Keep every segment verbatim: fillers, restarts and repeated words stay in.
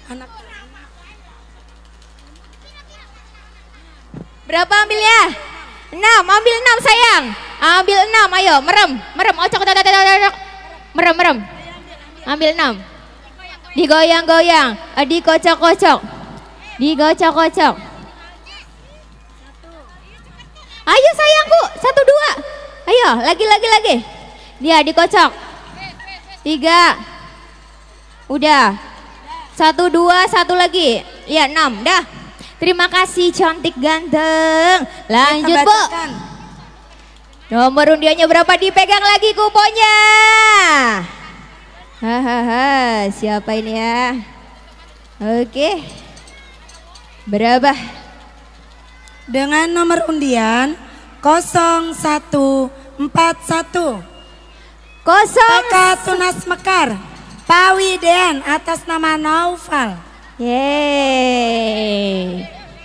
Anak. Berapa ambilnya? enam, ambil enam sayang. Ambil enam, ayo merem, merem, ocok, ocok, ocok, ocok. Merem, merem. Ambil enam. Digoyang-goyang, dikocok-kocok. Digocok-kocok. Ayo sayangku, satu dua. Ayo, lagi, lagi, lagi. Dia dikocok. Tiga. Udah. Satu, dua, satu lagi. Ya, enam, dah. Terima kasih cantik ganteng. Lanjut Bu. Nomor undiannya berapa? Dipegang lagi kuponnya. Hahaha, siapa ini ya? Oke. Berapa? Dengan nomor undian nol satu empat satu. Kosong. T K Tunas Mekar. Pawi Dean atas nama Naufal. Yeay.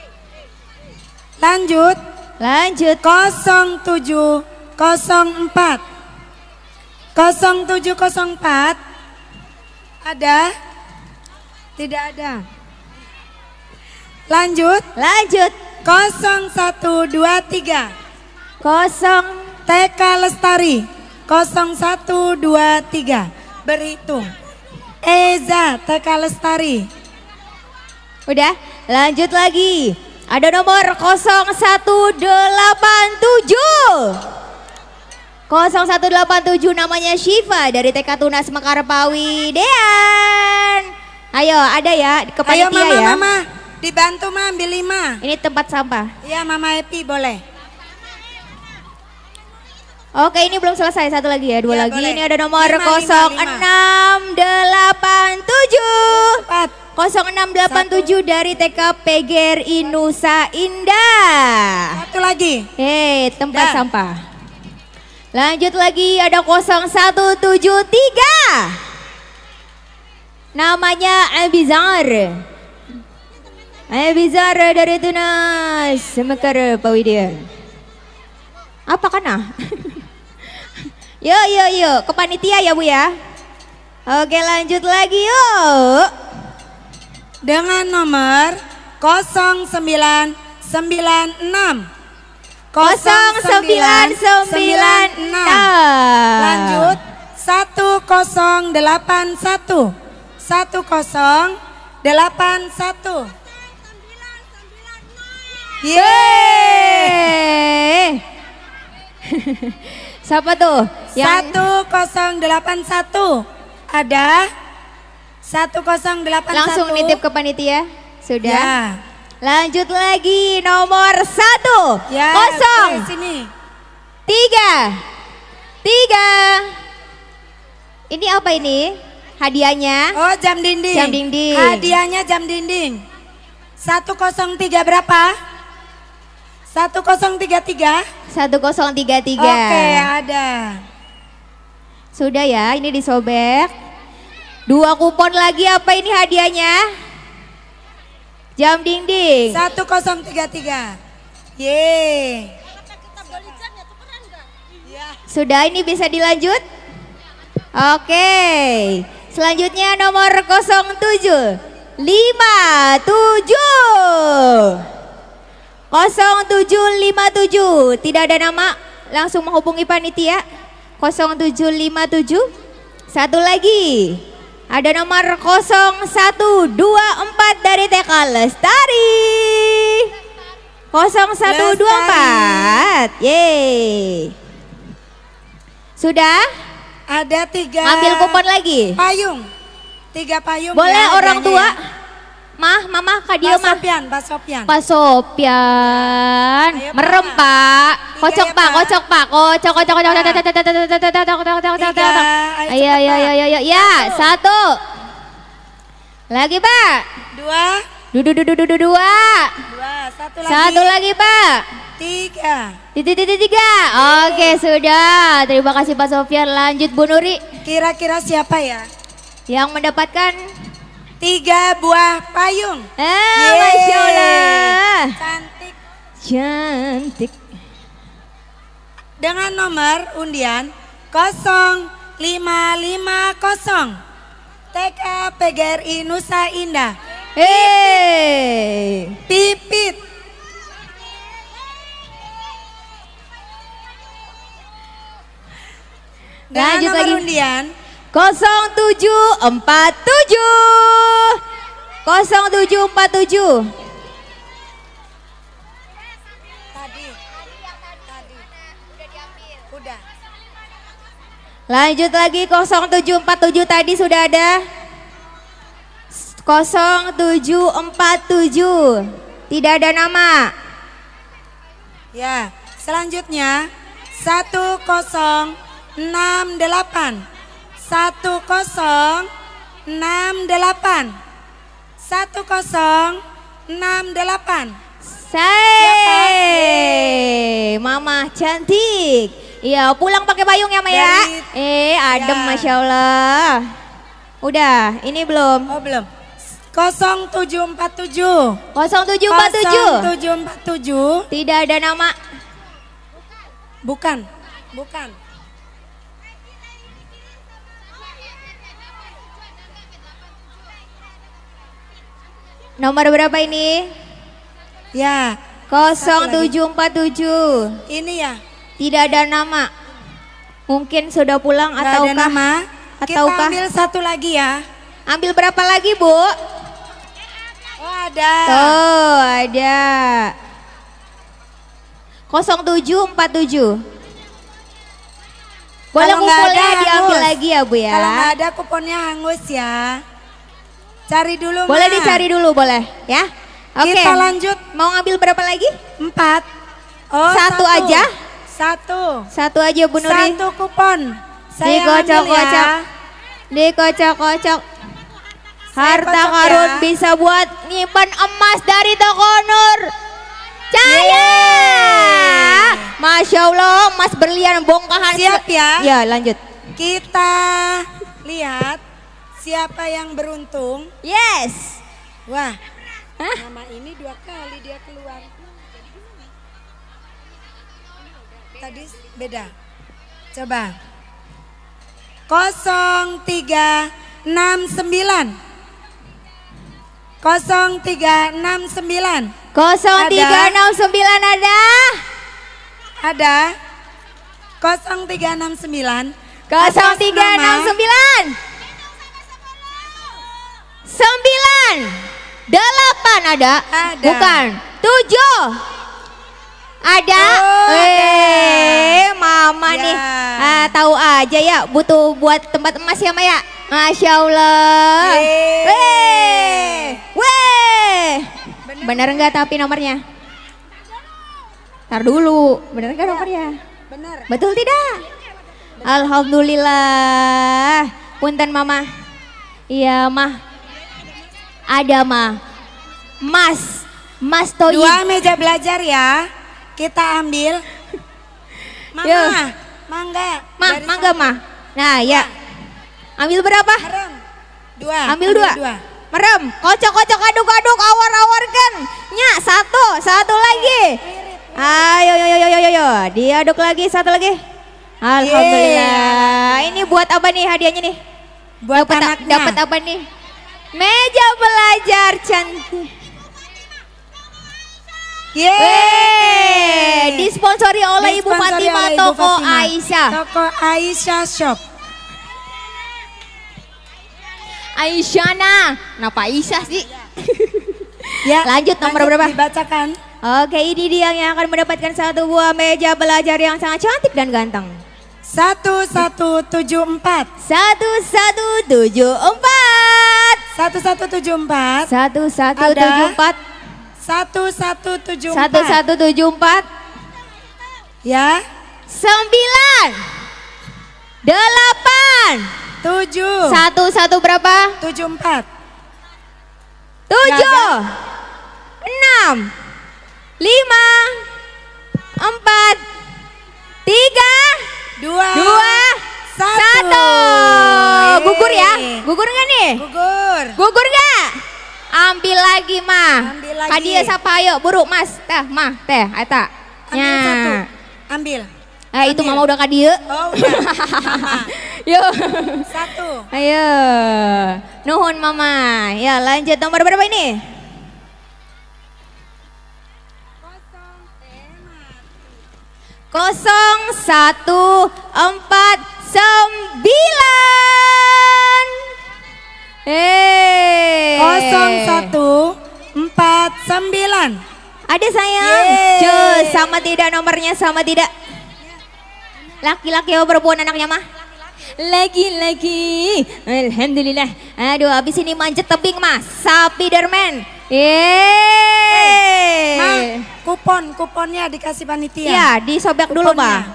Lanjut. Lanjut. nol tujuh nol empat. nol tujuh nol empat. Ada? Tidak ada. Lanjut. Lanjut. nol satu dua tiga. Kosong. T K Lestari. nol satu dua tiga. Berhitung. Eza T K Lestari. Udah, lanjut lagi. Ada nomor nol satu delapan tujuh. nol satu delapan tujuh namanya Syifa dari T K Tunas Mekar Pawi Dean. Ayo, ada ya ke Ayo panitia mama, ya. mama, dibantu mah ambil lima. Ini tempat sampah. Iya Mama Epi boleh. Oke, ini belum selesai, satu lagi ya, dua Ya, lagi. boleh. Ini ada nomor Lima, nol lima, lima. enam delapan tujuh. Empat. nol enam delapan tujuh dari T K P G R I Nusa Indah. Satu lagi. Hei, tempat Dah. sampah. Lanjut lagi, ada nol satu tujuh tiga. Namanya Abizar. Abizar dari Tunas Mekar Pawi Dean. Apa kana? Yuk, yuk, yuk, ke panitia ya Bu ya. Oke, lanjut lagi yuk. Dengan nomor nol sembilan sembilan enam. nol sembilan sembilan enam. Lanjut satu nol delapan satu. satu nol delapan satu. Yeay. Siapa tuh? Yang satu nol delapan satu. Ada satu nol delapan satu. langsung nitip ke panitia? Sudah. Ya. Lanjut lagi nomor satu. Ya, Kosong. oke, sini. Tiga. Tiga. Ini apa ini? Hadiahnya? Oh, jam dinding. Jam dinding. Hadiahnya jam dinding. satu nol tiga berapa? satu nol tiga tiga. satu nol tiga tiga. Oke, ada. Sudah ya, ini disobek. Dua kupon lagi, apa ini hadiahnya? Jam dinding. satu nol tiga tiga. Yeay. Sudah, ini bisa dilanjut? Oke. Selanjutnya nomor nol tujuh lima tujuh. nol tujuh lima tujuh. Tidak ada nama, langsung menghubungi panitia. nol tujuh lima tujuh. Satu lagi. Ada nomor nol satu dua empat dari T K Lestari. nol satu dua empat. Yeay. Sudah? Ada tiga. Ambil kupon lagi. Payung. Tiga payung. Boleh ya, orang hadiahnya tua? ya. Mah, mama, Kak Dio Pak mah. Sopyan, Pak Sopyan. Pak Sopyan. Ayo, Pak. Merem Pak. Tiga Kocok ya, Pak, Pak. kocok Pak. Kocok, kocok, kocok, kocok, kocok, kocok, kocok, kocok, kocok, kocok, kocok, Tiga. kocok. Ayo, Ayo, ayo, cepat, ayo, Pak. ayo. Ya, satu. Lagi Pak. Dua. Dudu, dudu, dudu, dua. Dua. Satu lagi. Satu lagi Pak. Tiga. Titik, titik, tiga. Oke, sudah. Terima kasih Pak Sofyan. Lanjut Bu Nuri. Kira-kira siapa ya? Yang mendapatkan Tiga buah payung. Ah, Yeay. Masya Allah. Cantik. Cantik. Dengan nomor undian nol lima lima nol. T K P G R I Nusa Indah. Hei. Pipit. Dan Lanjut nomor lagi. undian nol tujuh empat tujuh. nol tujuh empat tujuh. tadi. Tadi. Udah. Lanjut lagi nol tujuh empat tujuh tadi sudah ada. nol tujuh empat tujuh. Tidak ada nama. Ya, selanjutnya satu nol enam delapan. satu nol enam delapan. satu nol enam delapan. Say, Mama cantik. Iya, pulang pakai payung ya, Maya. Dari- Eh, adem, Ya. Masya Allah. Udah, ini belum. Oh belum. nol tujuh empat tujuh. nol tujuh empat tujuh. nol tujuh empat tujuh. Tidak ada nama. Bukan. Bukan. Nomor berapa ini? Ya, nol Satu lagi. tujuh empat tujuh. ini ya. Tidak ada nama. Mungkin sudah pulang Nggak ataukah? ada nama. Kita ataukah- ambil satu lagi ya. Ambil berapa lagi, Bu? Oh ada. Tuh, ada. nol tujuh empat tujuh. Boleh Kalau nggak kumpulnya ada, diambil hangus. lagi ya, Bu ya. Kalau nggak ada kuponnya hangus ya. Cari dulu. Boleh Ma. dicari dulu, boleh ya. Oke. Kita lanjut. Mau ngambil berapa lagi? Empat. Oh, Satu aja? Satu. Satu aja, Bu Nuri. Satu kupon. Saya ambil Dikocok-kocok. ya. Dikocok-kocok. Harta kocok karun ya. bisa buat nyimpan emas dari toko Nur Cahaya. Masya Allah, emas berlian bongkahan. Siap ya? Ya, lanjut. Kita lihat siapa yang beruntung. Yes. Wah, Hah? nama ini dua kali dia keluar. Tadi beda. Coba. nol tiga enam sembilan. nol tiga enam sembilan. nol tiga enam sembilan ada? Ada. nol tiga enam sembilan. nol tiga enam sembilan. sembilan. delapan ada? Ada. Bukan. tujuh. Ada? Oh, eh, Mama Ya. nih. Ah, tahu aja ya, butuh buat tempat emas ya, Maya. Masya Allah. Yeay. Weh. Weh. Bener. Bener enggak tapi nomornya? Ntar dulu, bener enggak nomornya? Benar. Betul tidak? Alhamdulillah. Punten Mama. Iya, Mah. Ada, Mah. Mas. Mas Toyib. Dua meja belajar ya. Kita ambil. Mama, Yuk. mangga. Mah, Dari mangga, Mah. Nah, ya. Ambil berapa? Merem. Dua. Ambil dua. Merem. Kocok-kocok, aduk-aduk, awar-awarkan. Nya, satu. Satu lagi. Ayo, yo, yo, yo, yo, yo. Diaduk lagi, satu lagi. Alhamdulillah. Ini buat apa nih hadiahnya nih? Buat Dapat anaknya. dapat apa nih? Meja belajar cantik. Yeay. Disponsori oleh Ibu Disponsori Fatima oleh Ibu Toko Fatima. Aisyah. Toko Aisyah Shop. Aisyana. Kenapa Aisyah sih? Ya, Lanjut, nomor berapa? Dibacakan. Oke, ini dia yang akan mendapatkan satu buah meja belajar yang sangat cantik dan ganteng. Satu satu tujuh empat. Satu satu tujuh empat. Satu satu tujuh empat. Satu satu Ada. tujuh empat. Satu satu tujuh Satu empat. satu tujuh empat. Ya. Sembilan. Delapan. Tujuh. Satu satu berapa? Tujuh empat. Tujuh. Enam. Lima. Empat. Tiga. Dua. Dua. Satu. Satu. Gugur ya? Yeay. Gugur nggak nih? Gugur. Gugur nggak? Ambil lagi mah. Ambil lagi. Hadiah siapa ayo buru mas. Teh mah teh eta. Ambil satu. Ambil. Eh itu Ambil. mama udah kadieu. Oh udah. Mama. Yuk. Satu. Ayo. Nuhun mama. Ya lanjut nomor berapa ini? Kosong satu empat sembilan. Eh. Kosong satu empat sembilan. Ada sayang. Cus, sama tidak nomornya sama tidak? Laki-laki atau perempuan anaknya mah? Laki-laki. Alhamdulillah. Aduh, habis ini manjat tebing mah. Sapi derman. Yeay. Ma, kupon, kuponnya dikasih panitia. Ya, disobek dulu, Pak.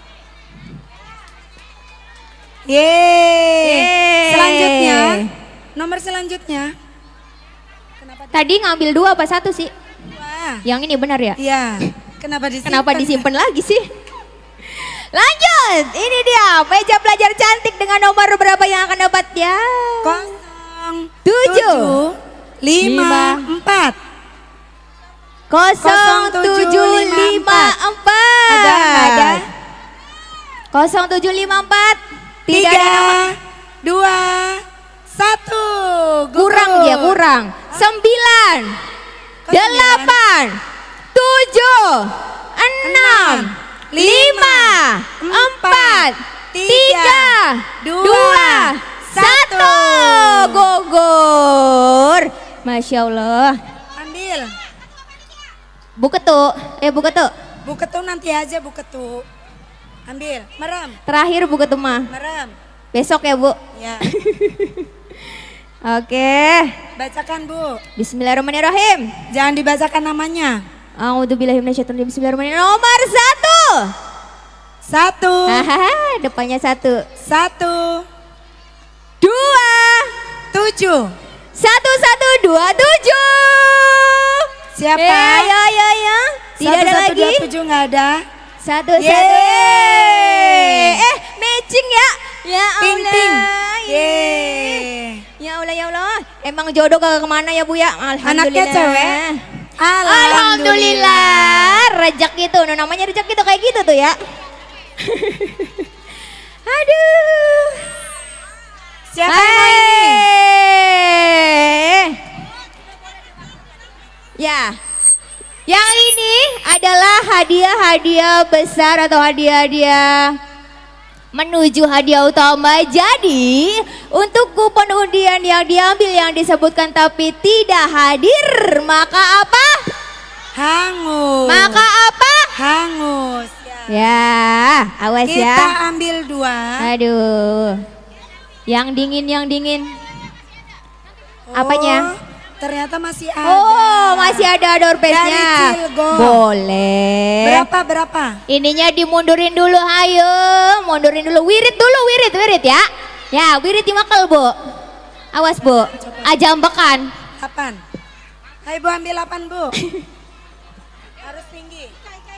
Yeay. Selanjutnya, nomor selanjutnya. Kenapa tadi ngambil dua apa satu sih? Dua. Yang ini benar ya? Iya. Kenapa disimpan? Kenapa disimpan lagi sih? Lanjut, ini dia meja belajar cantik dengan nomor berapa yang akan dapat ya? Kosong tujuh lima empat. Kosong tujuh lima empat. Ada nggak ada? Kosong tujuh lima empat. Tidak Tiga, ada nama. dua, satu. Kurang dia kurang. Sembilan, delapan, tujuh, enam, lima, empat, tiga, dua, satu. Gugur. Masya Allah. Ambil. Bu Ketu, eh Bu Ketu. Bu Ketu nanti aja Bu Ketu. Ambil. Merem. Terakhir Bu Ketu mah. Merem. Besok ya Bu. Ya. Oke. Bacakan Bu. Bismillahirrahmanirrahim. Jangan dibacakan namanya. A'udzubillahiminasyaitonirrajim. Bismillahirrahmanirrahim. Nomor satu. Satu. Hahaha, depannya satu. Satu. Dua. Tujuh. Satu, satu, dua, tujuh. Siapa? Ya, ya, ya, ya. Tidak Satu, ada satu, lagi. Dua, tujuh nggak ada. Satu, Yeay. satu. Eh, matching ya. Ya Ting, Allah. ting. Yeay. Yeay. Ya Allah, ya Allah. Emang jodoh kagak kemana ya Bu ya? Alhamdulillah. Anaknya cewek. Alhamdulillah. Rezeki itu, nah, namanya rezeki itu kayak gitu tuh ya. Aduh. Siapa yang mau ini? Ya. Yang ini adalah hadiah-hadiah besar atau hadiah-hadiah menuju hadiah utama. Jadi untuk kupon undian yang diambil yang disebutkan tapi tidak hadir, maka apa? Hangus. Maka apa? Hangus. Ya, awas Kita ya. ambil dua. Aduh. Yang dingin, yang dingin. Oh, Apanya? Ternyata masih ada. Oh, masih ada door Dari prize-nya. Cilgon. Boleh. Berapa berapa? Ininya dimundurin dulu, ayo. Mundurin dulu, wirid dulu, wirid, wirid ya. Ya, wirid dimakel Bu. Awas Bu, aja ambekan. Delapan. Ayo Bu ambil delapan Bu. Harus tinggi.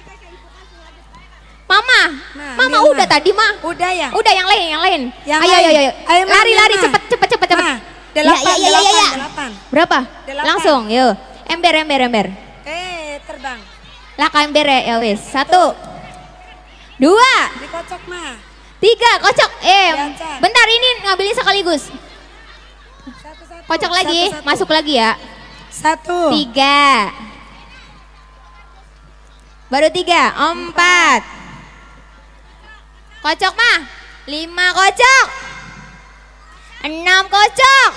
Mama, Nah, Mama ambil, udah Ma. tadi mah. Udah ya? Udah yang lain, yang lain. Yang ayo, lain. ayo, ayo, Ayo, Ma, lari, ambil, lari, Ma. cepet, cepet, cepet, cepet. Ma, delapan, ya, ya, ya, ya, delapan, ya. delapan. Berapa? Delapan. Langsung, yuk. Ember, ember, ember. Eh, terbang. Laka ember ya, wis. Satu, dua, Dikocok mah. tiga, kocok. Eh, Biasa. bentar ini ngambilin sekaligus. Satu, satu. Kocok lagi, Satu, satu. masuk lagi ya. Satu. Tiga. Baru tiga, empat. Kocok mah, lima kocok. Enam kocok.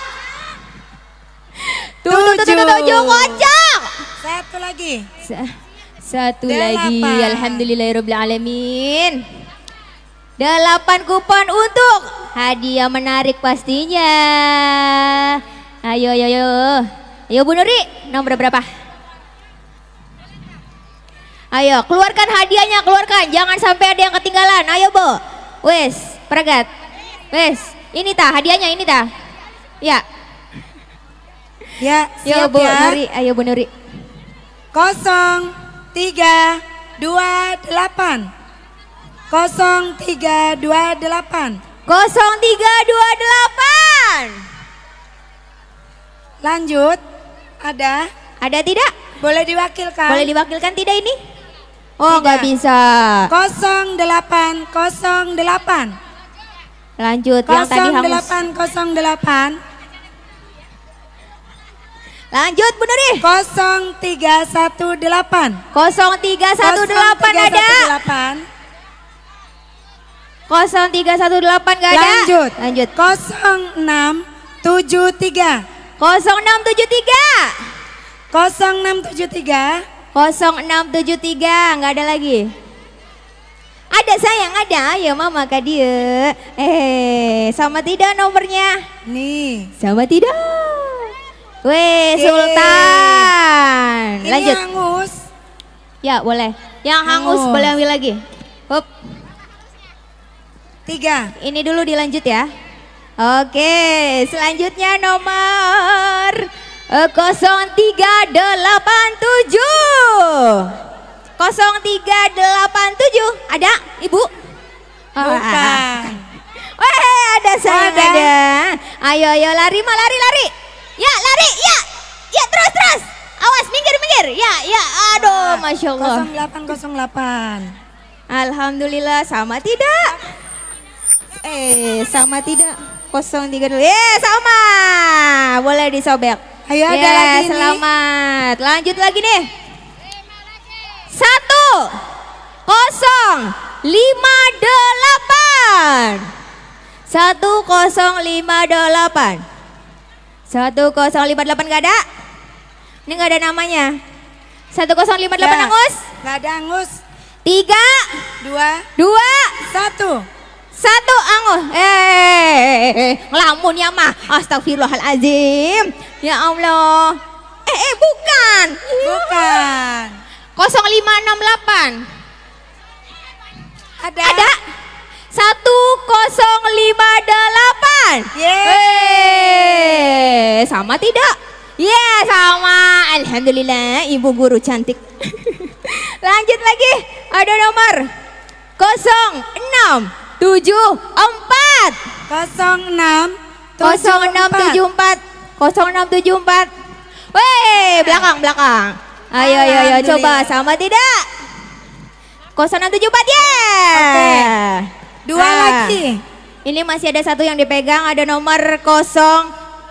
Tuh, tuh, tuh, tuh, tuh, tujuh kocok. Satu lagi. Sa- Satu Delapan. lagi, alhamdulillahirrahmanirrahim. Delapan kupon untuk hadiah menarik pastinya. Ayo, ayo, ayo. Ayo Bu Nuri, nomor berapa? Ayo, keluarkan hadiahnya, keluarkan. Jangan sampai ada yang ketinggalan. Ayo Bu. Wes, peregat. Wes, ini tah hadiahnya, ini tah. Ya, Ya, yo siap Bu ya. Nuri, ayo Bu Nuri. Kosong, tiga, dua, delapan. Kosong, tiga, dua, delapan. Kosong tiga dua delapan. Lanjut, ada. Ada tidak? Boleh diwakilkan. Boleh diwakilkan tidak ini? Oh, Tidak. nggak bisa. Kosong, delapan, kosong, delapan. Lanjut yang tadi hangus. nol delapan nol delapan. Lanjut Bu Nuri. nol tiga satu delapan. nol tiga satu delapan ada. nol tiga satu delapan gak ada. Lanjut. Lanjut. nol enam tujuh tiga. nol enam tujuh tiga. nol enam tujuh tiga. nol enam tujuh tiga nggak ada lagi. Ada sayang ada ya mama kak dia. Eh sama tidak nomornya? Nih. Sama tidak. Weh Sultan. Ini Lanjut. hangus. Ya boleh. Yang hangus, Hangus. boleh ambil lagi. Hup. Tiga. Ini dulu dilanjut ya. Oke selanjutnya nomor eh, nol tiga delapan tujuh. nol tiga delapan tujuh ada ibu? Bukan. Wah ada saya Ada. ada. Ayo ayo lari mah lari lari. Ya lari ya. Ya terus terus. Awas minggir minggir. Ya ya aduh masya Allah. nol delapan nol delapan. Alhamdulillah sama tidak? Eh sama tidak? nol tiga dulu. Eh sama. Boleh disobek. Ayo ada Ya, lagi nih. selamat. Lanjut lagi nih. Satu kosong lima delapan. Satu kosong lima delapan. Satu kosong lima delapan gak ada? Ini gak ada namanya. Satu kosong lima delapan Ya. hangus. Gak ada hangus. Tiga, Dua. dua, Satu. satu angus. Eh, ngelamun ya mah. Astagfirullahaladzim. Ya Allah. Eh, eh bukan. Bukan. nol lima enam delapan. Ada. Ada. Satu kosong lima delapan. Yeay. Eh, sama tidak? Ya sama. Alhamdulillah ibu guru cantik. Lanjut lagi. Ada nomor nol enam tujuh empat. nol enam nol enam tujuh empat. nol enam tujuh empat. Weh, belakang belakang. Ayo ayo ayo coba sama tidak? nol enam tujuh empat ya. Oke. Dua Ah. lagi. Ini masih ada satu yang dipegang, ada nomor nol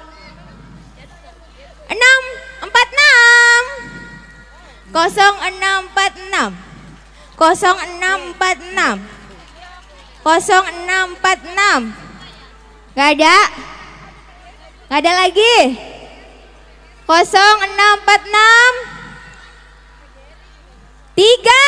enam empat enam. nol enam empat enam. nol enam empat enam. nol enam empat enam. Gak ada? Gak ada lagi? nol enam empat enam. Tiga.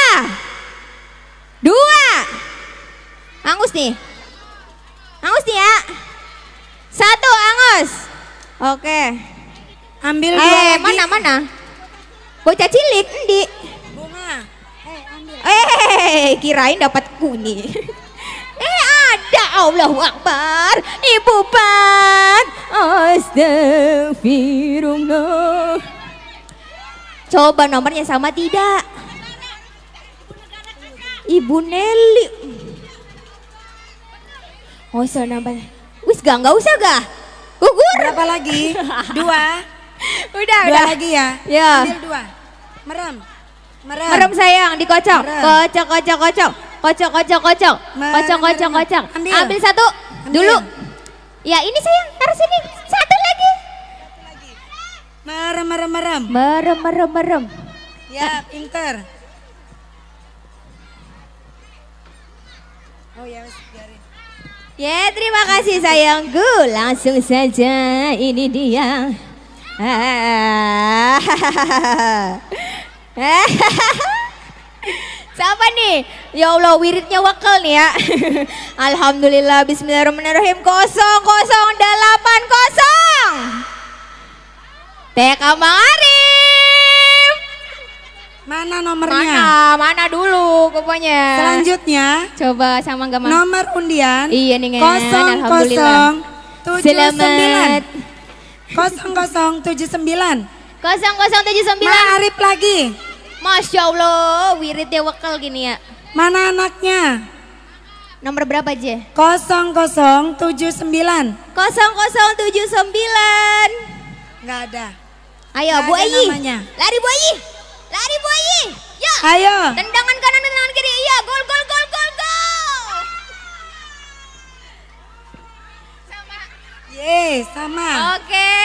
Dua. Angus nih. Angus nih ya. Satu angus. Oke. Ambil dua Eh lagi. mana mana? Bocah cilik endi? Bunga. Eh ambil. Eh kirain dapat kuni. Eh ada Allahu Akbar. Ibu Pat. Astagfirullah. Coba nomornya sama tidak? Ibu Nelly. Oh usah nambah. Wis gak, gak usah gak? Gugur. Berapa lagi? Dua. Udah, Dua udah. lagi ya. Ya. Ambil dua. Merem. Merem. Merem sayang, dikocok. Merem. Kocok, kocok, kocok. Kocok, kocok, kocok. Merem, Kocok, kocok, merem. kocok. Ambil. Ambil satu. Ambil. Dulu. Ya ini sayang, taruh sini. Satu lagi. Merem, merem, merem. Merem, merem, merem. Ya, pinter. Oh ya, wes, biarin. Ya terima kasih sayangku. Langsung saja ini dia. Siapa nih? Ya Allah wiridnya wakal nih ya. Alhamdulillah bismillahirrahmanirrahim. Kosong kosong delapan kosong. T K Mang Arif. Mana nomornya? Mana? Mana dulu pokoknya. Selanjutnya, Coba sama gak Mang? nomor undian Iya nih Ngen. kosong Alhamdulillah. kosong tujuh sembilan. Selamat. Kosong kosong tujuh sembilan. Kosong kosong tujuh sembilan. Mang Arif lagi. Masya Allah, wiridnya wakal gini ya. Mana anaknya? Nomor berapa aja? Kosong kosong tujuh sembilan. Kosong kosong tujuh sembilan. Nggak ada. Ayo Nggak Bu ada Ayi, namanya. lari Bu Ayi, lari Bu Ayi. Ya, Ayo. tendangan kanan tendangan kiri. Iya, gol gol gol gol gol. Ye, sama. Oke.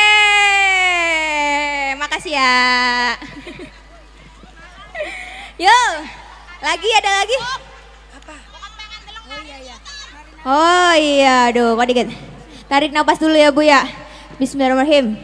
Makasih ya. Yuk. Lagi ada lagi? Apa? Oh iya iya. Oh iya, aduh, kok dikit. Tarik nafas dulu ya Bu ya. Bismillahirrahmanirrahim.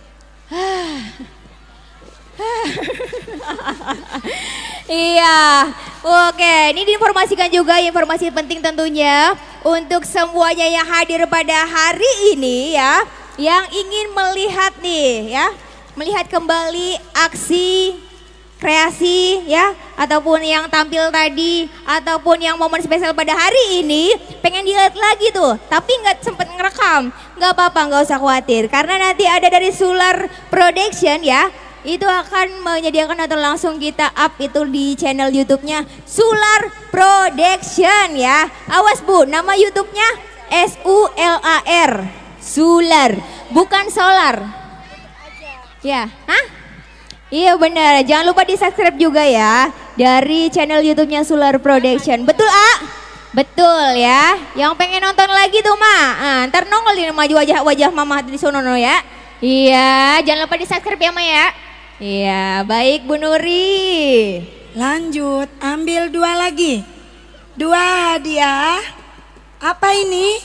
Iya, oke. Ini diinformasikan juga informasi penting tentunya untuk semuanya yang hadir pada hari ini ya, yang ingin melihat nih ya, melihat kembali aksi kreasi ya, ataupun yang tampil tadi, ataupun yang momen spesial pada hari ini, pengen dilihat lagi tuh, tapi nggak sempet ngerekam, nggak apa-apa, nggak usah khawatir, karena nanti ada dari Sular Production ya, itu akan menyediakan atau langsung kita up itu di channel YouTube-nya Sular Production ya. Awas Bu, nama YouTube-nya S U L A R, Sular, bukan solar. Ya, hah? Iya benar, jangan lupa di subscribe juga ya dari channel YouTube-nya Sular Production. Betul A? Betul ya. Yang pengen nonton lagi tuh Ma, ah, ntar nongol di maju wajah-wajah Mama di sono ya. Iya, jangan lupa di subscribe ya Ma ya. Iya, baik Bu Nuri. Lanjut, ambil dua lagi. Dua hadiah. Apa ini?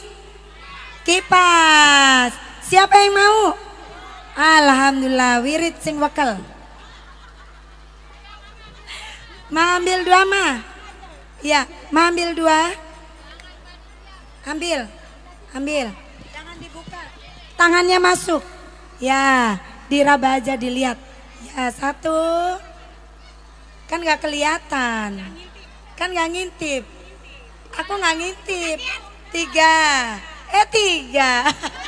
Kipas. Siapa yang mau? Alhamdulillah, wirid sing wakal. Ma ambil dua Ma. Ya, Ma ambil dua. Ambil. Ambil. Jangan dibuka. Tangannya masuk. Ya, diraba aja dilihat. Ya, satu. Kan gak kelihatan. Kan gak ngintip. Aku gak ngintip. Tiga. Eh tiga.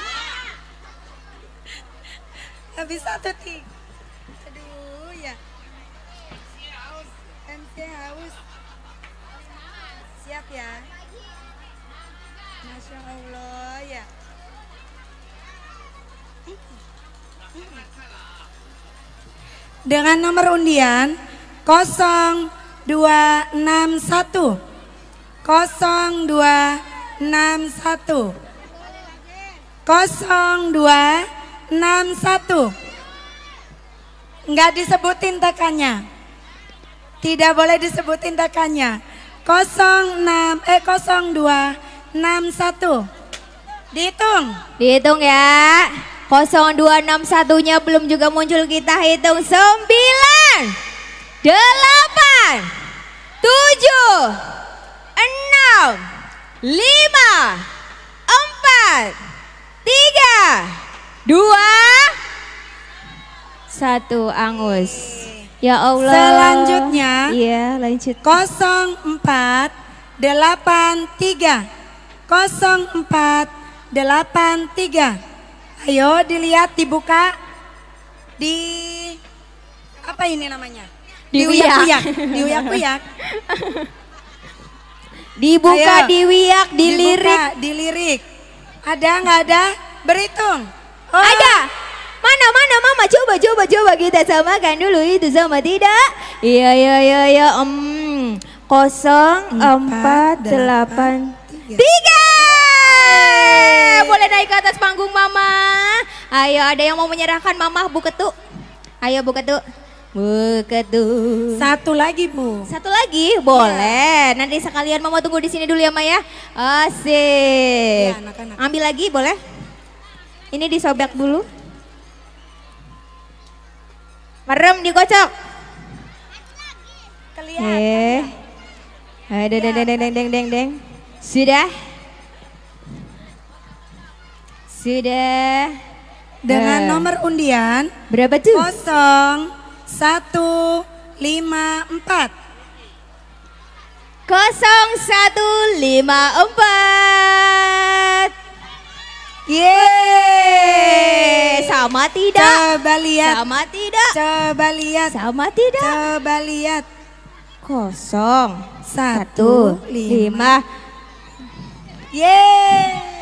Habis satu tiga. Aduh ya. M C haus. Siap ya. Masya Allah ya. Dengan nomor undian nol dua enam satu nol dua enam satu nol dua enam satu. Enggak disebutin tekannya. Tidak boleh disebutin tekannya. nol enam eh nol dua enam satu. Dihitung. Dihitung ya. nol dua enam satu-nya belum juga muncul, kita hitung sembilan, delapan, tujuh, enam, lima, empat, tiga, dua, satu, angus. Ya Allah. Selanjutnya. Iya, lanjut. nol empat delapan tiga nol empat delapan tiga. Ayo dilihat, dibuka. Di apa ini namanya? Diuyak-uyak. Diuyak-uyak. Dibuka, Ayo. diwiak, dilirik. Dibuka, dilirik. Ada nggak ada? Berhitung. Oh. Ada. Mana mana Mama, coba coba coba kita samakan dulu itu sama tidak? Iya iya iya iya. Um, kosong empat delapan tiga. Boleh naik ke atas panggung Mama. Ayo, ada yang mau menyerahkan Mama Bu Ketu? Ayo Bu Ketu. Bu Ketu. Satu lagi Bu. Satu lagi boleh. Ya. Nanti sekalian Mama tunggu di sini dulu ya Maya. Asik. Ya, anak-anak. Ambil lagi boleh? Ini disobek dulu. Merem dikocok. Kelihatan. Eh. Ada deng deng deng deng deng deng. Sudah. Sudah. Dengan nomor undian berapa tuh? nol satu lima empat. nol satu lima empat. Yeay. Sama tidak? Coba lihat. Sama tidak? Coba lihat. Sama tidak? Coba lihat. Kosong. Satu, lima. Yeay.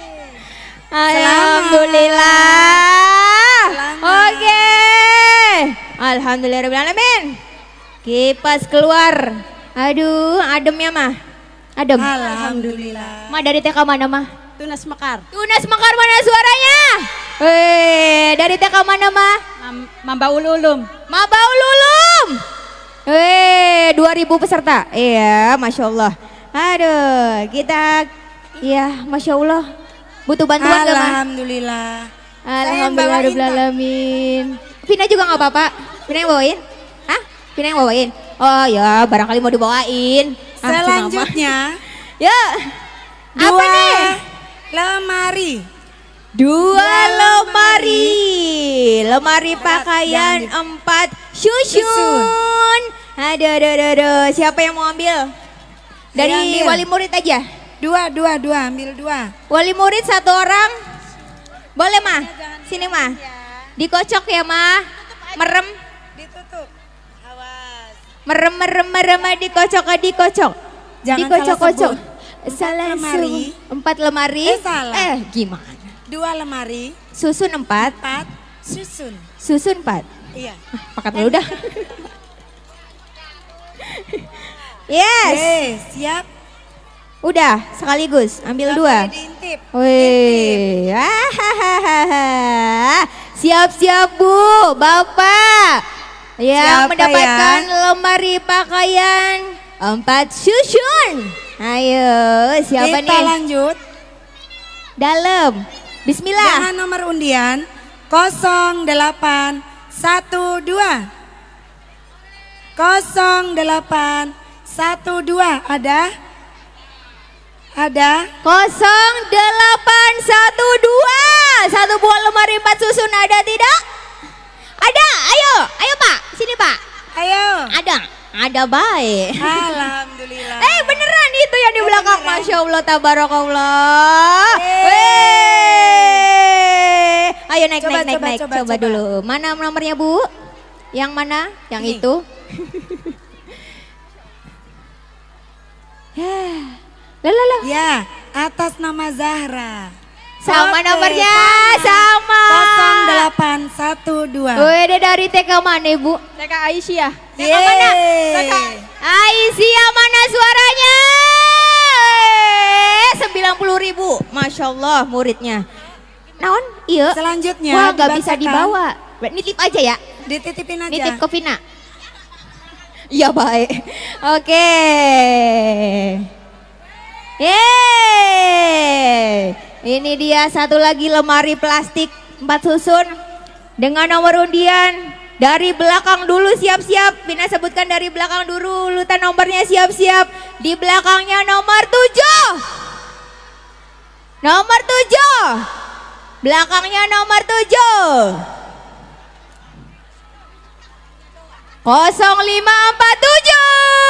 Alhamdulillah. Selamat. Oke. Alhamdulillahirrahmanirrahim. Kipas keluar. Aduh, adem ya mah. Adem. Alhamdulillah. Ma dari T K mana mah? Tunas Mekar. Tunas Mekar, mana suaranya? Weh, dari T K mana mah? Mam- Mambaul Ulum. Mabaul Ulum. Weh, dua ribu peserta. Iya, Masya Allah. Aduh, kita, iya, Masya Allah. Butuh bantuan gak, Mah? Alhamdulillah. Alhamdulillahirrahmanirrahim. Vina juga gak apa-apa? Vina yang bawain? Hah? Vina yang bawain? Oh ya, barangkali mau dibawain. Ah, Selanjutnya, ya. Apa dua nih? lemari. Dua lemari. Lemari pakaian jangan empat susun. Aduh, aduh, aduh, aduh. Siapa yang mau ambil? Dari ambil. wali murid aja. Dua, dua, dua, ambil dua. Wali murid satu orang. Boleh mah? Sini mah. Dikocok ya mah. Merem. Ditutup. Awas. Merem, merem, merem, dikocok, dikocok. Jangan Dikocok-kocok. salah sebut. Empat lemari. Empat lemari. Eh, salah. Eh, gimana? Dua lemari. Susun empat. Empat. Susun. Susun empat. Iya. Pakat dulu dah. Yes. Yes, siap. Udah, sekaligus. Ambil Gak dua. boleh diintip. Wih. Ah, siap-siap Bu, Bapak. Yang Siapa mendapatkan ya? lemari pakaian empat susun. Ayo, siapa Kita nih? lanjut. Dalam. Bismillah. Jangan nomor undian nol delapan satu dua. nol delapan satu dua ada? Ada? nol delapan satu dua. Satu buah lemari empat susun ada tidak? Ada. Ayo, ayo Pak. Sini Pak. Ayo. Ada. Ada baik. Alhamdulillah. Eh beneran itu yang di Oh, belakang. beneran. Masya Allah, tabarakallah. Eh. Weh. Ayo naik, Coba, naik, naik, coba, naik. coba, Coba, coba. dulu. Mana nomornya Bu? Yang mana? Yang Ini. itu. Lah, lah, lah. Ya, atas nama Zahra. Sama Oke, nomornya, sama. nol delapan satu dua. Wede dari T K mana Ibu? T K Aisyah. T K mana? Yeay. T K Aisyah mana suaranya? sembilan puluh ribu. Masya Allah muridnya. Naon? Iya. Selanjutnya Wah gak bisa dibacakan. dibawa. Nitip aja ya. Dititipin aja. Nitip ke Vina. Iya baik. Oke. Yeay. Ini dia satu lagi lemari plastik empat susun dengan nomor undian dari belakang dulu siap-siap. Vina sebutkan dari belakang dulu urutan nomornya siap-siap. Di belakangnya nomor tujuh. Nomor tujuh. Belakangnya nomor tujuh. nol lima empat tujuh.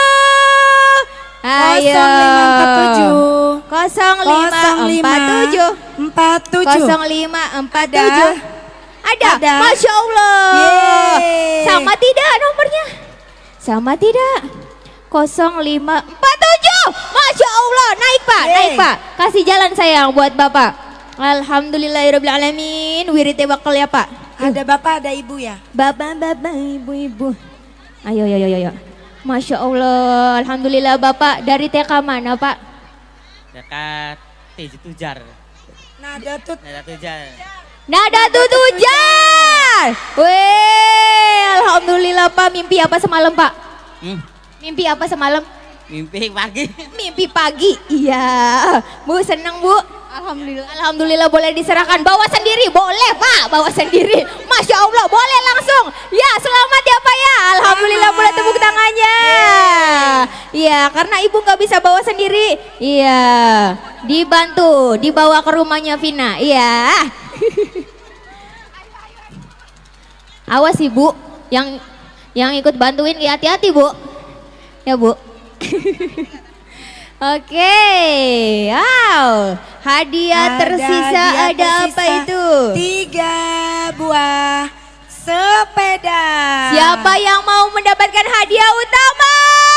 Ayo. nol lima empat tujuh. nol lima empat tujuh. empat tujuh. nol lima empat tujuh. Ada. Ada. Masya Allah. Yeay. Sama tidak nomornya? Sama tidak? nol lima empat tujuh. Masya Allah. Naik Pak, Yeay. naik Pak. Kasih jalan sayang buat Bapak. Alhamdulillahirrahmanirrahim. Wiridnya bakal ya Pak. Ada bapak, ada ibu ya. Bapak, bapak, ibu-ibu. Ayo, ayo, ayo, ayo. Masya Allah. Alhamdulillah Bapak. Dari T K mana Pak? Dekat Teji Tujar. Nada tut. Nada Tujar. Nada Tutujar. Weh, alhamdulillah Pak. Mimpi apa semalam Pak? Hmm, Mimpi apa semalam? mimpi pagi. Mimpi pagi. Iya. Bu senang Bu. Alhamdulillah. Alhamdulillah boleh diserahkan. Bawa sendiri boleh Pak. Bawa sendiri. Masya Allah boleh langsung. Ya selamat ya Pak ya. Alhamdulillah boleh tepuk tangannya. Iya karena ibu nggak bisa bawa sendiri. Iya. Dibantu. Dibawa ke rumahnya Vina. Iya. Awas ibu. Yang yang ikut bantuin ya hati-hati Bu. Ya Bu. Oke, wow, hadiah Ada tersisa hadiah ada apa tersisa. itu? Tiga buah sepeda. Siapa yang mau mendapatkan hadiah utama?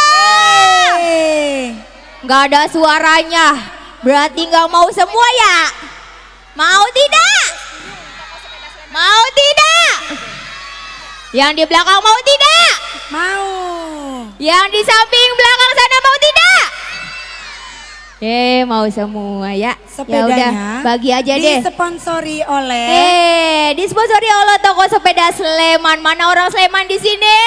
Yeay. Nggak ada suaranya, berarti nggak mau semua ya? Mau tidak? Mau tidak? Yang di belakang mau tidak? Mau. Yang di samping belakang sana mau tidak? Eh mau semua ya. Ya udah Sepedanya bagi aja deh. disponsori oleh Eh, disponsori oleh toko sepeda Sleman. Mana orang Sleman di sini?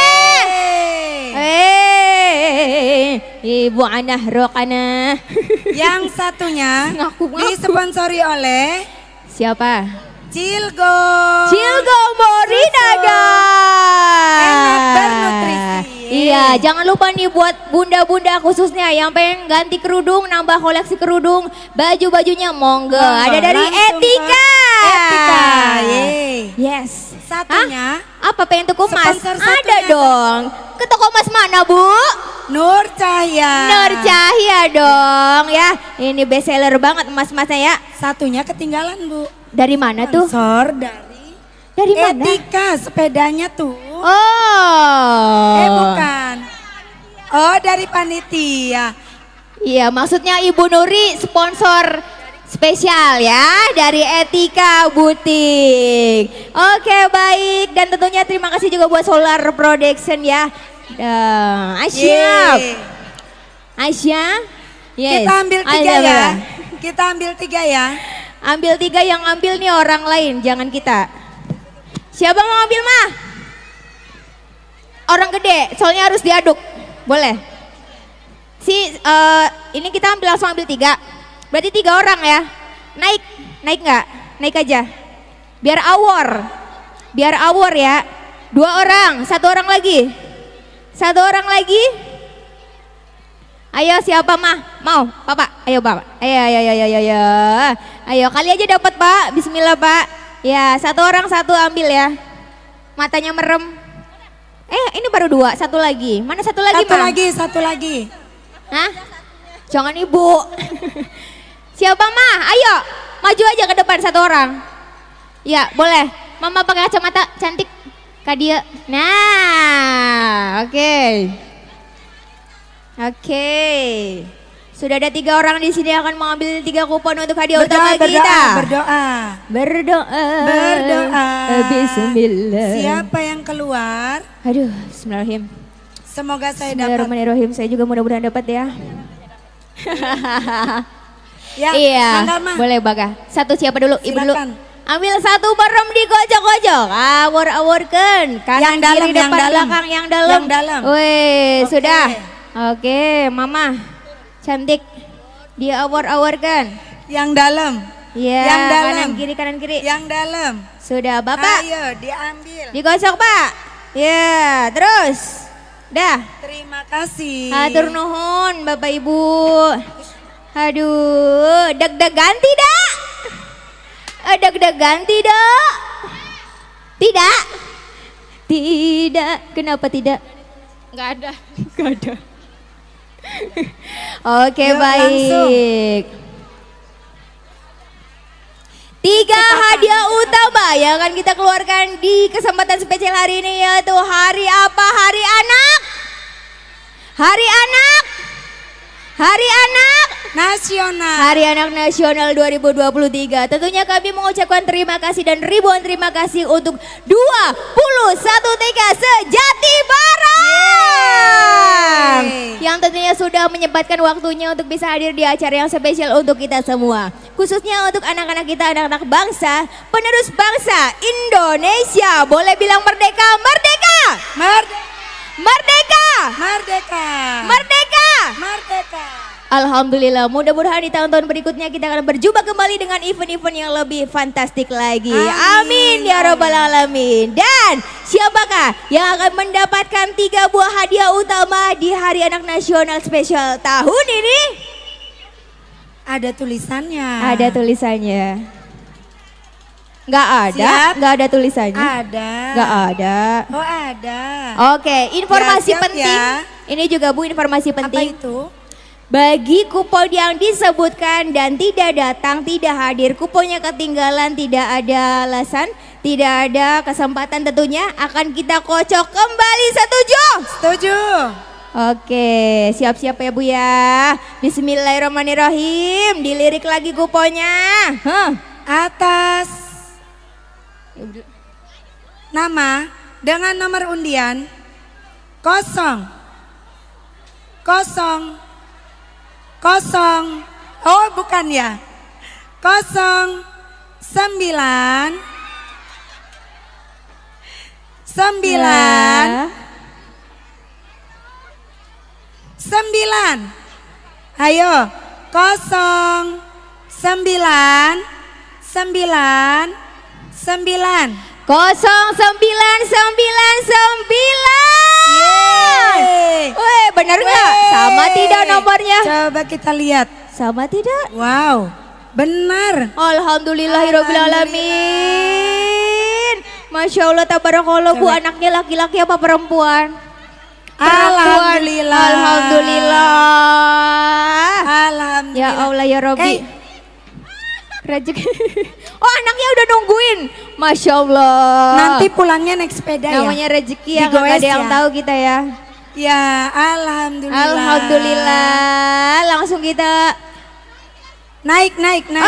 Yeay. Eh, Ibu Anah Rokana. Yang satunya Ngaku-ngaku. disponsori oleh Siapa? Cilgo. Cilgo Morinaga. Enak bernutrisi. Iya, jangan lupa nih buat bunda-bunda khususnya yang pengen ganti kerudung, nambah koleksi kerudung, baju-bajunya monggo. Monggo, Ada dari langsung ke Etika. Etika, yeay. Yes. Satunya Hah? Apa pengen tuku emas? sponsor Ada satunya dong. Ke toko emas mana, Bu? Nur Cahya. Nur Cahya dong ya. Ini best seller banget emas-emasnya ya. Satunya ketinggalan, Bu. Dari mana tuh? Sponsor dari Dari mana? Etika sepedanya tuh. Oh. Eh bukan. Oh dari panitia. Iya, maksudnya Ibu Nuri sponsor spesial ya dari Etika Butik. Oke, baik, dan tentunya terima kasih juga buat Solar Production ya. Uh, Asyap. Yeay. Asya. Yes. Kita ambil tiga Ayo, ya. Bella. Kita ambil tiga ya. Ambil tiga, yang ambil nih orang lain, jangan kita. Siapa mau ambil mah? Orang gede, soalnya harus diaduk. Boleh? Si, uh, ini kita ambil langsung ambil tiga. Berarti tiga orang ya. Naik, naik nggak? Naik aja. Biar awor, biar awor ya. Dua orang, satu orang lagi. Satu orang lagi. Ayo siapa mah? Mau? Papa? Ayo Bapak. Ayo, ayo, ayo, ayo, ayo. Ayo kali aja dapat Pak. Bismillah Pak. Ya satu orang satu ambil ya. Matanya merem. Eh ini baru dua, satu lagi. Mana satu lagi Satu Mah? lagi, satu lagi. Hah? Jangan Ibu. Siapa mah? Ayo maju aja ke depan satu orang. Ya boleh. Mama pakai kacamata cantik. Kak dia. Nah oke. Okay. Oke, okay. Sudah ada tiga orang di sini akan mengambil tiga kupon untuk hadiah Berdoa, utama berdoa, kita. berdoa. Berdoa. Berdoa. Bismillah. Siapa yang keluar? Aduh, Bismillahirrahmanirrahim. Semoga saya dapat. Bismillahirrahmanirrahim. Saya juga mudah-mudahan dapat ya. Ya, Iya. Mangga, Ma. Boleh Baga. Satu siapa dulu? Ibu dulu. Silakan. Ambil satu bareng di kocok-kocok. Awur-awurkan. Kanan Yang dalam, kiri yang depan dalam. belakang yang dalam. Yang dalam. Wih, Oke. sudah. Oke, Mama. Cantik. Dia awur-awurkan. Yang dalam. Iya, Yang dalam. kanan kiri kanan kiri. Yang dalam. Sudah, Bapak. Ayo diambil. Dikocok, Pak. Ya, terus. Dah. Terima kasih. Hatur nuhun, Bapak Ibu. Aduh, deg-degan tidak? Eh, Deg-degan tidak? Tidak? Tidak. Kenapa tidak? Enggak ada. Gak ada. Oke, Yuk, langsung. baik. Tiga hadiah utama yang akan kita keluarkan di kesempatan spesial hari ini, yaitu hari apa? Hari anak. Hari anak. Hari anak. Nasional. Hari Anak Nasional dua ribu dua puluh tiga. Tentunya kami mengucapkan terima kasih dan ribuan terima kasih untuk dua puluh satu T K Sejati Barang. Yeay. Yang tentunya sudah menyempatkan waktunya untuk bisa hadir di acara yang spesial untuk kita semua. Khususnya untuk anak-anak kita, anak-anak bangsa, penerus bangsa Indonesia. Boleh bilang merdeka, merdeka. Merdeka. Merdeka. Merdeka. Merdeka. Merdeka. Alhamdulillah, mudah-mudahan di tahun-tahun berikutnya kita akan berjumpa kembali dengan event-event yang lebih fantastik lagi. Amin, Amin, ya robbal alamin. Dan siapakah yang akan mendapatkan tiga buah hadiah utama di Hari Anak Nasional spesial tahun ini? Ada tulisannya. Ada tulisannya. Nggak ada, Siap. nggak ada tulisannya. Ada. Nggak ada. Oh ada. Oke, informasi Ya, siap penting. ya. Ini juga Bu, informasi Apa penting. itu? Bagi kupon yang disebutkan dan tidak datang, tidak hadir, kuponnya ketinggalan, tidak ada alasan, tidak ada kesempatan, tentunya akan kita kocok kembali. Setuju? Setuju. Oke, siap-siap ya Bu ya. Bismillahirrahmanirrahim. Dilirik lagi kuponnya. Huh. Atas nama dengan nomor undian kosong kosong kosong. Oh bukan ya. Kosong sembilan. Sembilan. Ya. Sembilan. Ayo. Kosong sembilan. Sembilan. Sembilan. Kosong sembilan sembilan sembilan. Yeay. Weh, benar nggak? Wey. Sama tidak nomornya? Coba kita lihat. Sama tidak? Wow, benar. Alhamdulillahirabbil alamin. Masya Allah tabarakallah Bu, Coba. anaknya laki-laki apa perempuan? Alhamdulillah. Alhamdulillah. Alhamdulillah. Ya Allah ya Robbi. Eh. Rezeki. Oh anaknya udah nungguin. Masya Allah. Nanti pulangnya naik sepeda ya. Namanya rezeki yang Digoes nggak ada yang ya. tahu kita ya. Ya, alhamdulillah. Alhamdulillah. Langsung kita Naik, naik, naik.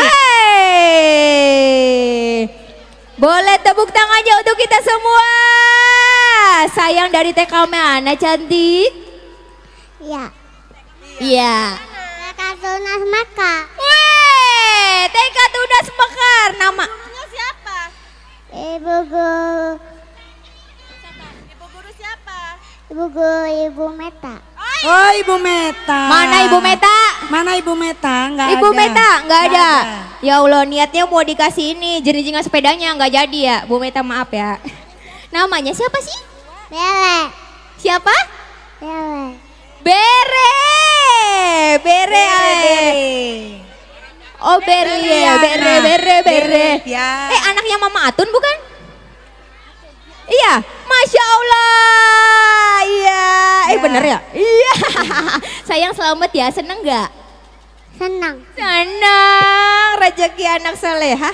Hey. Boleh tepuk tangannya untuk kita semua. Sayang dari T K mana cantik? Ya. Iya. Kakak Tunas Maka. Weh, T K Tunas Mekar. Nama Siapa? Ibu guru. Ibu guru siapa? Ibu guru Ibu Meta. Oh, Ibu Meta. mana Ibu Meta? Mana Ibu Meta? Enggak Ibu ada. Meta nggak ada. ada. Ya Allah niatnya mau dikasih ini jeringan sepedanya nggak jadi ya. Bu Meta maaf ya. Namanya siapa sih? Bele. Siapa? Bele. Bere. Bere. Bere. Oh Bere, Beriana. Bere, Bere, Bere. Ya. Eh anaknya Mama Atun bukan? Iya, Masya Allah. Iya, eh Ya. bener ya? Iya. Sayang selamat ya, seneng nggak? Senang. Senang, rezeki anak soleha.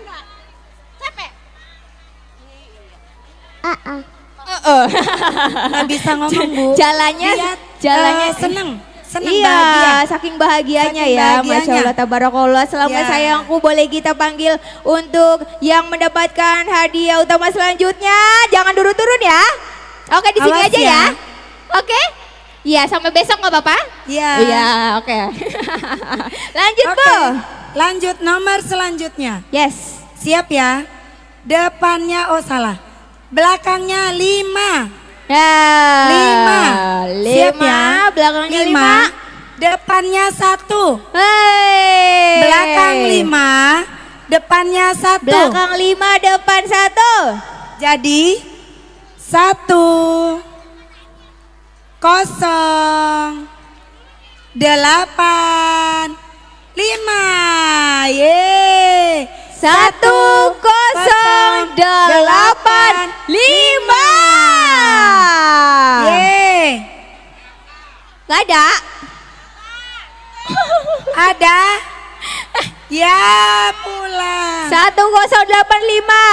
Ah ah. Oh, Nggak bisa ngomong, Bu. Jalannya, Lihat, jalannya eh, seneng. Seneng iya, bahagia. saking bahagianya Saking ya, bahagianya. Masya Allah, tabarakallah. Selamat Ya. sayangku, boleh kita panggil untuk yang mendapatkan hadiah utama selanjutnya. Jangan turun-turun ya. Oke, di sini Awas aja ya. ya. Oke? Iya, sampai besok nggak apa-apa? Iya. Iya, oke. Lanjut, Oke. Bu. Lanjut nomor selanjutnya. Yes. Siap ya. Depannya, oh salah. Belakangnya lima. Nah, Lima. Siap Lima, ya. belakangnya lima. Depannya satu. Hei. Belakang lima. Depannya satu. Belakang lima, depan satu. Jadi satu kosong delapan lima. Ye. Satu kosong delapan lima. Ye. Gak ada. Ada? Ya pulang. Satu kosong delapan lima.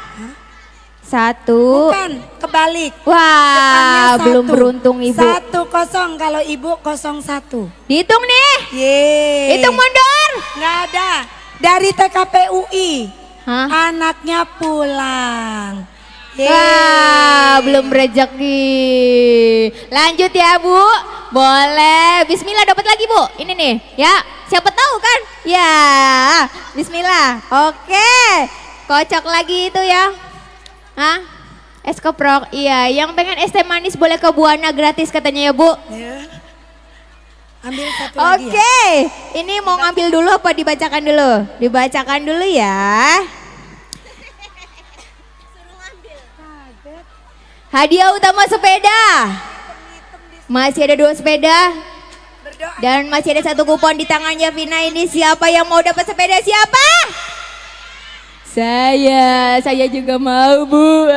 Satu. Bukan, kebalik. Wah, Depannya belum satu. beruntung ibu. Satu kosong kalau ibu kosong satu. Dihitung nih. Ye. Hitung mundur. Nggak ada. Dari T K P U I. Hah? Anaknya pulang. Ye. Wah, belum rezeki. Lanjut ya Bu. Boleh. Bismillah dapat lagi Bu. Ini nih, ya. Siapa tahu kan? Ya. Bismillah. Oke. Kocok lagi itu ya. Hah? Es keprok. Iya, yang pengen es teh manis boleh ke Buana gratis katanya ya Bu. Ya. Ambil satu lagi ya. Oke. Ini mau ngambil dulu apa dibacakan dulu? Dibacakan dulu ya. Hadiah utama sepeda. Masih ada dua sepeda. Berdoa. Dan masih ada satu kupon di tangannya Vina ini. Siapa yang mau dapat sepeda? Siapa? Saya. Saya juga mau Bu.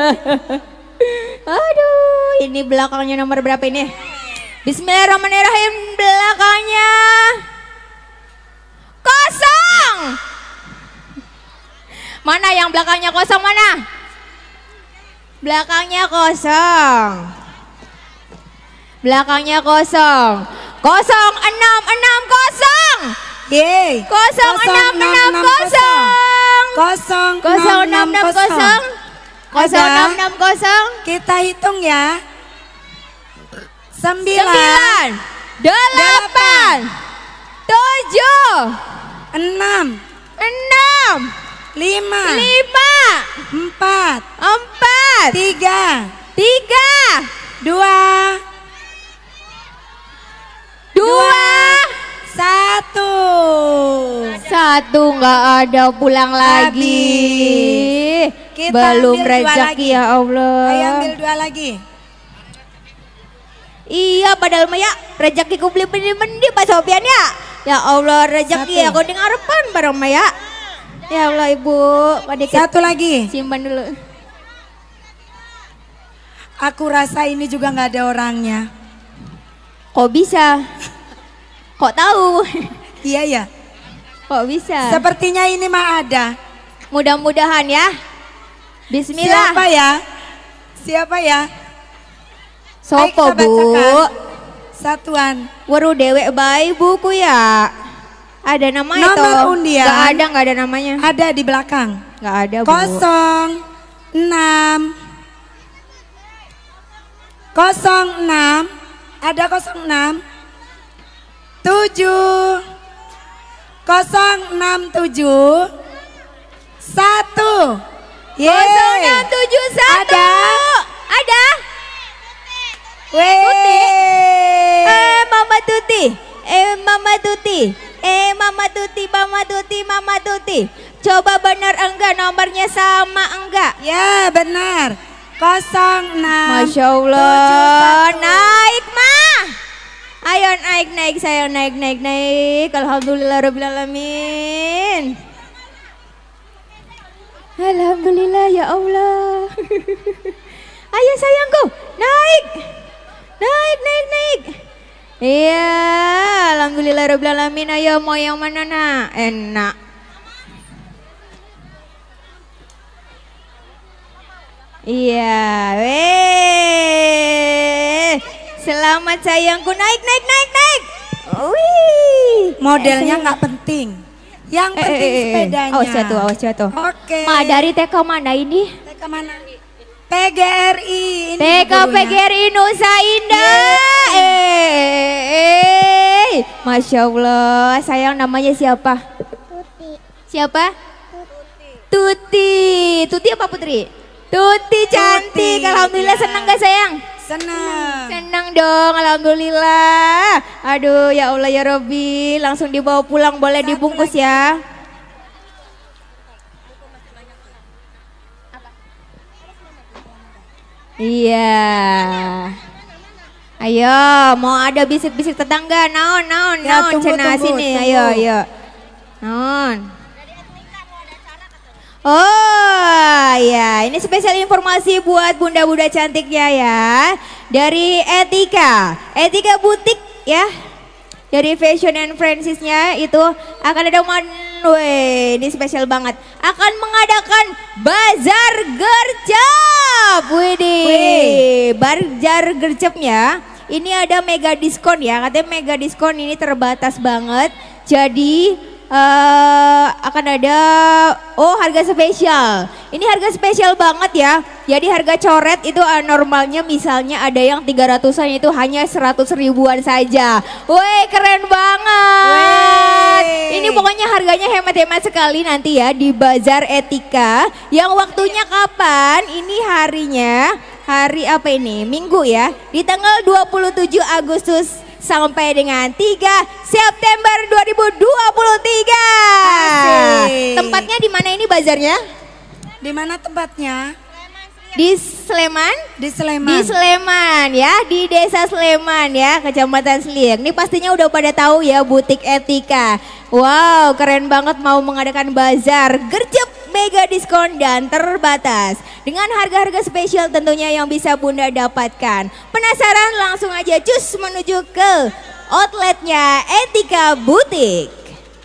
Aduh, ini belakangnya nomor berapa ini? Bismillahirrahmanirrahim. Belakangnya kosong. Mana yang belakangnya kosong mana? Belakangnya kosong. Belakangnya kosong. Kosong enam enam kosong. Ye. Kosong enam enam kosong. Kosong Kosong enam enam kosong. Kosong enam enam kosong. Kita hitung ya. Sembilan. Sembilan. Delapan. tujuh, enam, enam, lima, lima, empat, empat, tiga, tiga, dua, dua, satu. satu nggak ada pulang lagi. Kita Belum ambil dua rezeki lagi. ya Allah. Ayo ambil dua lagi. Iya padahal mah ya rezekiku beli bendi-bendi Pak Sofian ya. Ya Allah rezeki Satu. aku dengar harapan bareng mah ya. Ya Allah Ibu, Pak Satu lagi. simpan dulu. Aku rasa ini juga nggak ada orangnya. Kok bisa? Kok tahu? Iya ya. Kok bisa? Sepertinya ini mah ada. Mudah-mudahan ya. Bismillah. Siapa ya? Siapa ya? Ayo Sopo kita Bu? bacakan. Satuan. Waru dewek bayi buku ya. Ada nama itu? Nomor undian. Gak ada, gak ada namanya. Ada di belakang. Gak ada Bu. Kosong enam. Kosong enam. Ada kosong enam. Tujuh. Kosong enam tujuh. Satu. Kosong enam tujuh satu. Ada. Ada. Weh. Tuti. Eh Mama Tuti. Eh Mama Tuti. Eh Mama Tuti, Mama Tuti, Mama Tuti. Coba benar enggak nomornya sama enggak? Ya benar. Kosong enam. Masya Allah. Naik mah. Ayo naik naik saya naik naik naik. Alhamdulillah Rabbil Alamin. Alhamdulillah ya Allah. Ayo sayangku naik. Naik naik naik. Iya, alhamdulillah Rabbil Alamin. Ayo mau yang mana nak? Enak. Iya, weh. Selamat sayangku naik naik naik naik. Wih. Modelnya nggak penting. Yang Eh, penting eh, eh, eh. sepedanya. Awas jatuh, awas jatuh. Oke. Ma dari T K mana ini? T K mana? P G R I. Ini T K P G gurunya. R I Nusa Indah. Eh, eh, Masya Allah. Sayang namanya siapa? Tuti. Siapa? Tuti. Tuti apa Putri? Tuti cantik. Tuti, Alhamdulillah ya. senang gak sayang? Senang. Senang dong, alhamdulillah. Aduh, ya Allah ya Robbi, langsung dibawa pulang, boleh Satu dibungkus lagi. ya. Iya. Ayo, mau ada bisik-bisik tetangga, naon, naon, Ya, naon, tunggu, cenah tunggu, sini, tunggu. ayo, ayo. Naon. Oh ya, ini spesial informasi buat bunda-bunda cantiknya ya. Dari Etika, Etika Butik ya. Dari Fashion and Friendsnya itu akan ada Manwe, ini spesial banget. Akan mengadakan bazar gercep. Widih, bazar gercepnya. Ini ada mega diskon ya, katanya mega diskon ini terbatas banget. Jadi uh, akan ada oh harga spesial. Ini harga spesial banget ya. Jadi harga coret itu uh, normalnya misalnya ada yang tiga ratusan itu hanya seratus ribuan saja. Woi keren banget. Wey. Ini pokoknya harganya hemat-hemat sekali nanti ya di Bazar Etika. Yang waktunya kapan? Ini harinya hari apa ini? Minggu ya. Di tanggal dua puluh tujuh Agustus sampai dengan tiga September dua ribu dua puluh tiga. Asik. Tempatnya di mana ini bazarnya? Di mana tempatnya? Di Sleman? Di Sleman. Di Sleman ya, di Desa Sleman ya, Kecamatan Sliek. Ini pastinya udah pada tahu ya Butik Etika. Wow, keren banget mau mengadakan bazar gercep mega diskon dan terbatas. Dengan harga-harga spesial tentunya yang bisa Bunda dapatkan. Penasaran? Langsung aja cus menuju ke outletnya Etika Butik.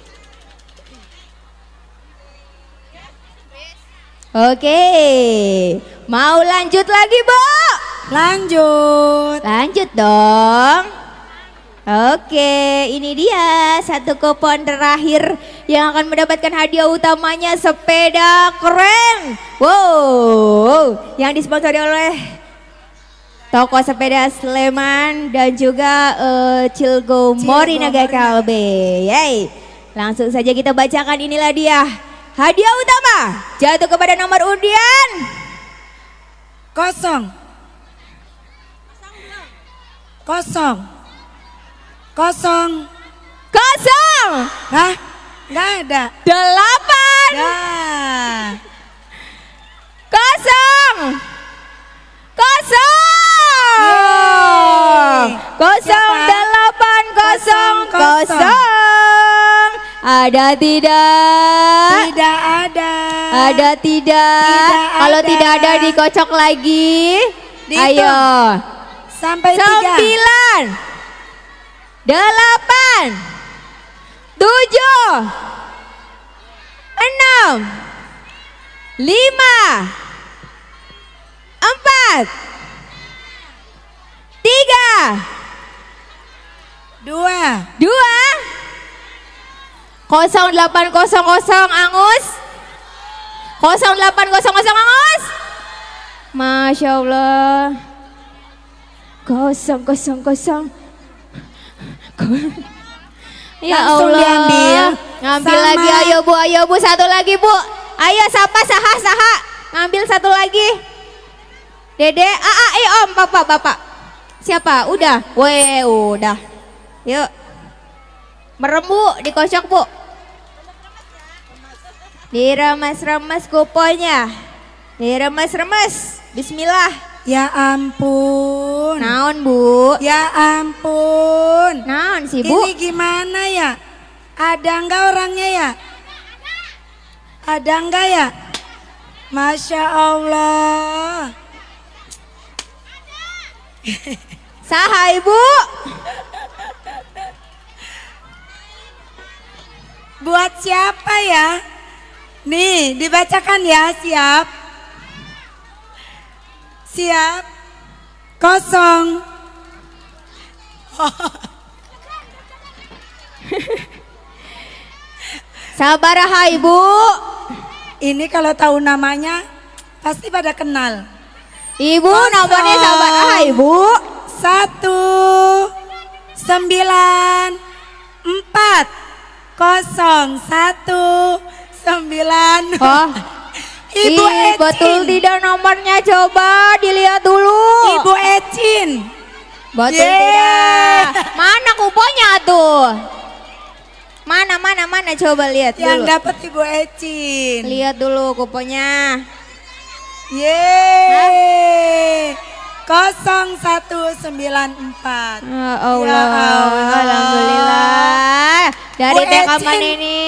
Oke, mau lanjut lagi Bu? Lanjut. Lanjut dong. Oke, ini dia satu kupon terakhir yang akan mendapatkan hadiah utamanya sepeda keren. Wow, yang disponsori oleh Toko Sepeda Sleman dan juga uh, Cilgo Morinaga Kalbe. Yeay. Langsung saja kita bacakan, inilah dia hadiah utama jatuh kepada nomor undian Kosong. Kosong. Kosong. kosong. Hah? Nggak ada. Delapan. Dah. Kosong. Kosong. Yeay. Kosong Siapa? delapan kosong Kosong, kosong. Ada tidak? Tidak ada. Ada tidak? Tidak Kalau ada. tidak ada dikocok lagi. Dihitung. Ayo. Sampai tiga. Sembilan. Delapan. Tujuh. Enam. Lima. Empat. Tiga. Dua. Dua. Kosong delapan kosong kosong Angus. Kosong delapan kosong kosong Angus. Masya Allah. Kosong kosong kosong. Ya Langsung Allah. diambil. Ngambil Sama. lagi, ayo bu, ayo bu, satu lagi bu. Ayo sapa saha saha. Ngambil satu lagi. Dede, ah, ah, eh om, bapak, bapak. Siapa? Udah, weh, udah. Yuk. Merem bu, dikocok bu. Diremes-remes kuponya. Diremes-remes. Bismillah. Ya ampun. Naon bu? Ya ampun. Naon sih bu? Ini gimana ya? Ada enggak orangnya ya? Ada enggak ya? Masya Allah. Saha ibu? Buat siapa ya? Nih, dibacakan ya, siap. Siap. Kosong. Sabar ha ibu. Ini kalau tahu namanya pasti pada kenal. Ibu Kosong. nomornya sabar ha ibu. Satu, sembilan, empat, kosong, satu, sembilan. Oh. Ibu Ih, Ecin. betul tidak nomornya, coba dilihat dulu. Ibu Ecin. Betul Yeay. tidak? Mana kuponya tuh? Mana mana mana coba lihat Yang dulu. dapat Ibu Ecin. Lihat dulu kuponya. Yeay. Kosong satu sembilan empat. Ya Allah, Ya Allah. alhamdulillah. Dari Bu rekaman Ecin. ini.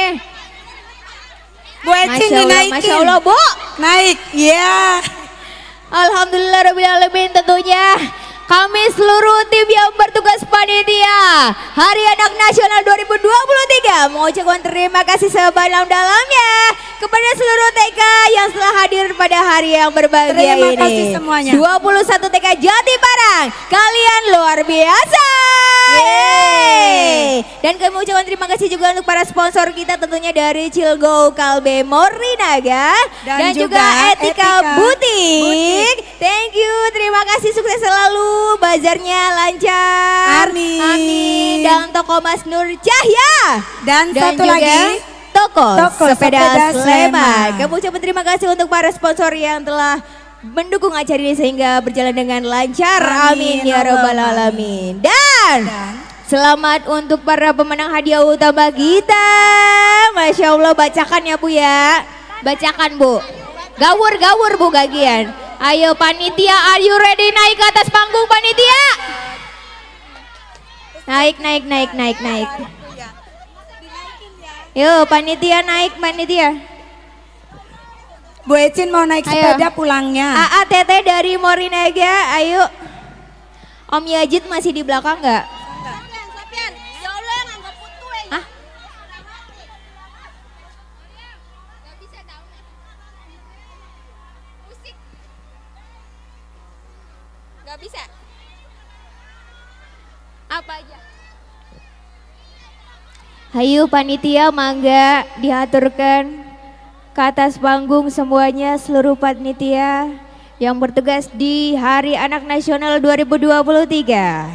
Bu Ecin Masya Allah, dinaikin. Masya Allah bu. Naik, ya. Alhamdulillah Rabbil Alamin, tentunya kami seluruh tim yang bertugas panitia Hari Anak Nasional dua ribu dua puluh tiga mengucapkan terima kasih sedalam-dalamnya kepada seluruh T K yang telah hadir pada hari yang berbahagia Terima ini. kasih semuanya. dua puluh satu T K Jati Parang, kalian luar biasa. Yeay. Dan kami ucapkan terima kasih juga untuk para sponsor kita, tentunya dari Cilgo Kalbe Morinaga dan, Dan juga, juga Etika, Etika Butik. Butik. Thank you, terima kasih, sukses selalu, bazarnya lancar. Amin. Amin. Dan toko Mas Nur Cahya. Dan, Dan satu juga lagi. toko, Toko sepeda, Sepeda Sleman. Sleman. Kami ucapkan terima kasih untuk para sponsor yang telah mendukung acara ini sehingga berjalan dengan lancar. Amin, Amin, ya Rabbal Allah. Alamin. Dan, Dan selamat untuk para pemenang hadiah utama kita. Masya Allah, bacakan ya Bu ya. Bacakan Bu. Gawur-gawur Bu gagian. Ayo panitia, are you ready? Naik ke atas panggung panitia. Naik, naik, naik, naik, naik. Yuk panitia naik, panitia. Bu Ecin mau naik Ayo. sepeda pulangnya. A A T T dari Morinaga, ayo. Om Yajid masih di belakang nggak? Sopian, Sopian. Ya Allah, nganggap putu eh. Hah? Gak bisa. Apa aja? Hayu panitia, mangga diaturkan ke atas panggung semuanya, seluruh panitia. yang bertugas di Hari Anak Nasional dua ribu dua puluh tiga.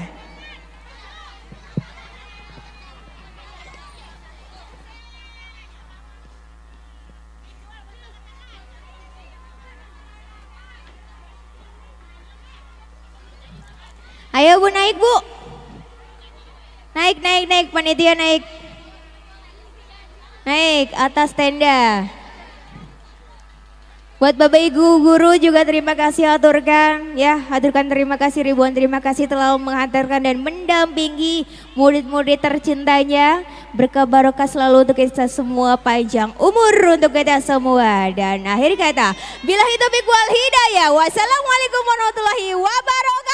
Ayo Bu, naik Bu. Naik, naik, naik, panitia naik. Naik atas tenda. Buat Bapak Ibu guru juga terima kasih aturkan ya, aturkan terima kasih ribuan terima kasih telah menghantarkan dan mendampingi murid-murid tercintanya. Berkah barokah selalu untuk kita semua, panjang umur untuk kita semua. Dan akhir kata, billahi taufiq wal hidayah. Wassalamualaikum warahmatullahi wabarakatuh.